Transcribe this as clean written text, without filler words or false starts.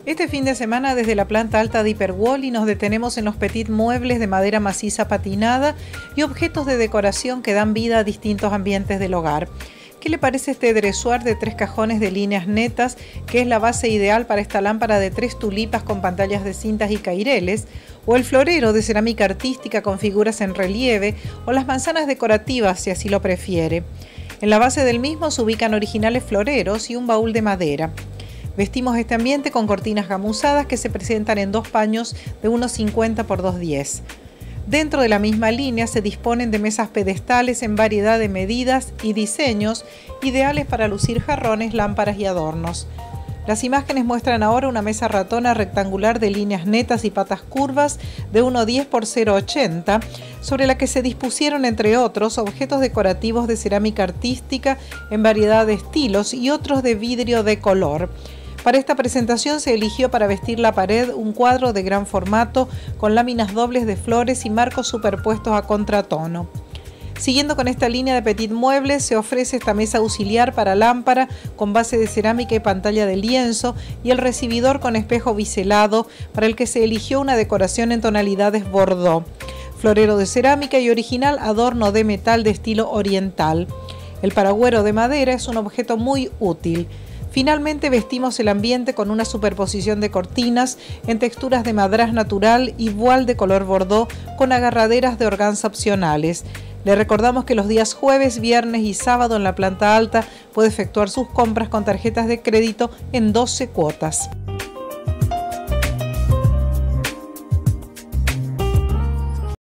Este fin de semana desde la planta alta de Hiperwall nos detenemos en los petit muebles de madera maciza patinada y objetos de decoración que dan vida a distintos ambientes del hogar. ¿Qué le parece este dressoir de 3 cajones de líneas netas, que es la base ideal para esta lámpara de 3 tulipas con pantallas de cintas y caireles? ¿O el florero de cerámica artística con figuras en relieve? ¿O las manzanas decorativas, si así lo prefiere? En la base del mismo se ubican originales floreros y un baúl de madera. Vestimos este ambiente con cortinas gamuzadas que se presentan en 2 paños de 1,50 por 2,10. Dentro de la misma línea se disponen de mesas pedestales en variedad de medidas y diseños, ideales para lucir jarrones, lámparas y adornos. Las imágenes muestran ahora una mesa ratona rectangular de líneas netas y patas curvas de 1,10 por 0,80, sobre la que se dispusieron, entre otros, objetos decorativos de cerámica artística en variedad de estilos y otros de vidrio de color. Para esta presentación se eligió para vestir la pared un cuadro de gran formato con láminas dobles de flores y marcos superpuestos a contratono. Siguiendo con esta línea de petit muebles, se ofrece esta mesa auxiliar para lámpara con base de cerámica y pantalla de lienzo y el recibidor con espejo biselado, para el que se eligió una decoración en tonalidades bordó, florero de cerámica y original adorno de metal de estilo oriental. El paragüero de madera es un objeto muy útil. Finalmente vestimos el ambiente con una superposición de cortinas en texturas de madrás natural y voile de color bordó con agarraderas de organza opcionales. Le recordamos que los días jueves, viernes y sábado en la planta alta puede efectuar sus compras con tarjetas de crédito en 12 cuotas.